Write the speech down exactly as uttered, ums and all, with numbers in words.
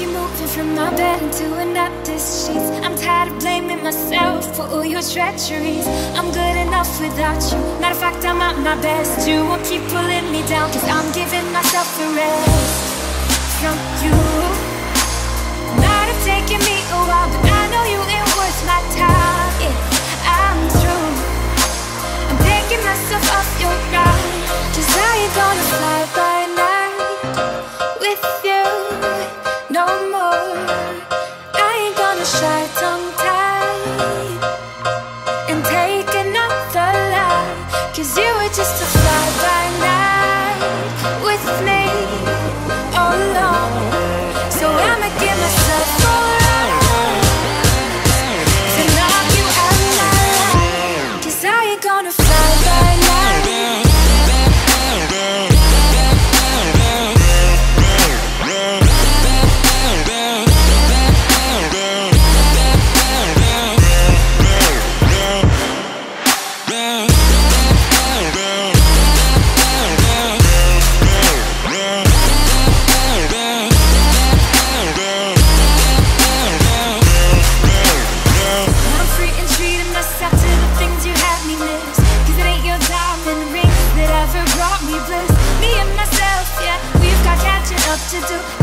keep moving from my bed into an empty sheets. I'm tired of blaming myself for all your treacheries. I'm good enough without you. Matter of fact, I'm at my best. You won't keep pulling me down, cause I'm giving myself a rest from you. Might have taken me a while, but I know you ain't worth my time. Yeah, I'm through. I'm taking myself off your ride, cause I ain't gonna fly by night with you no more. I ain't gonna shy tongue-tied and take another life, cause you were just a fly-by-night with me all alone. So I'ma give myself a rest to knock you out of my life, cause I ain't gonna fly-by-night. To do